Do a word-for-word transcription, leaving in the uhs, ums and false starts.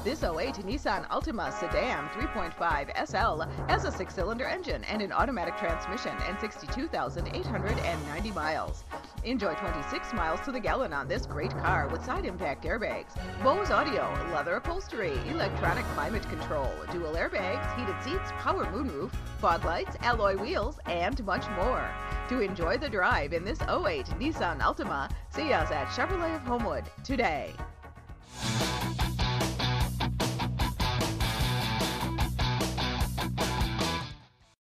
This oh eight Nissan Altima sedan three point five S L has a six-cylinder engine and an automatic transmission and sixty-two thousand eight hundred ninety miles. Enjoy twenty-six miles to the gallon on this great car with side impact airbags, Bose audio, leather upholstery, electronic climate control, dual airbags, heated seats, power moonroof, fog lights, alloy wheels, and much more. To enjoy the drive in this oh eight Nissan Altima, see us at Chevrolet of Homewood today.